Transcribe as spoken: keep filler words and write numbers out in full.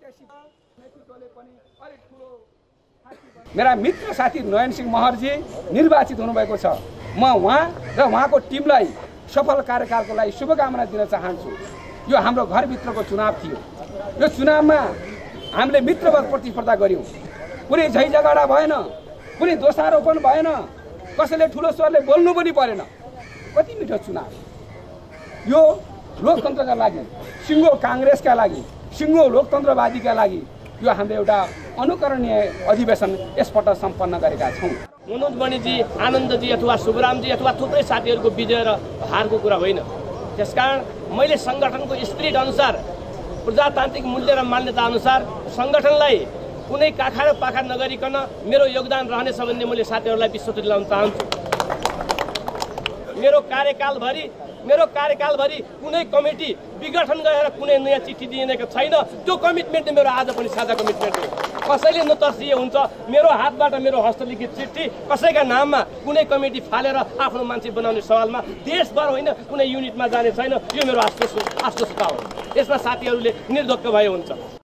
मेरा मित्र साथी नयन सिंह महर्जी निर्वाचित हुनुभएको छ। म उहाँ र उहाँको टिमलाई सफल कार्यकालको लागि शुभकामना दिन चाहन्छु। यो हाम्रो घरभित्रको चुनाव थियो। यो चुनावमा हामीले मित्रवत प्रतिस्पर्धा गर्यौं। कुनै झैझगडा भएन, कुनै दोषारोपण भएन, कसैले ठुलो स्वरले बोल्नु पनि परेन। कति मिठो चुनाव। यो लोकतन्त्रका लागि, सिङ्गो काङ्ग्रेसका लागि, सिङ्गो लोकतन्त्रवादीका लागि यो हाम्रो एउटा अनुकरणीय अधिवेशन यसपल्ट सम्पन्न गरेका छौँ। मनोज मणिजी, आनन्दजी अथवा शुभरामजी अथवा थुप्रै साथीहरूको विजय र हारको कुरा होइन। त्यसकारण मैले सङ्गठनको स्पिरिट अनुसार, प्रजातान्त्रिक मूल्य र मान्यता अनुसार सङ्गठनलाई कुनै काखा र पाखा नगरिकन मेरो योगदान रहनेछ भन्ने मैले साथीहरूलाई विश्वास दिलाउन चाहन्छु। मेरो कार्यकालभरि मेरो कार्यकालभरि कुनै कमिटी विघटन गरेर कुनै नयाँ चिठी दिएको छैन। त्यो कमिटमेन्ट मेरो आज पनि साझा कमिटमेन्ट हो। कसैले नतर्सिए हुन्छ मेरो हातबाट मेरो हस्तलिखित चिठी कसैका नाममा कुनै कमिटी फालेर आफ्नो मान्छे बनाउने सवालमा देशभर होइन कुनै युनिटमा जाने छैन। यो मेरो आश्वस्त आश्वस्तता हो। यसमा साथीहरूले निर्धक्क भए हुन्छ।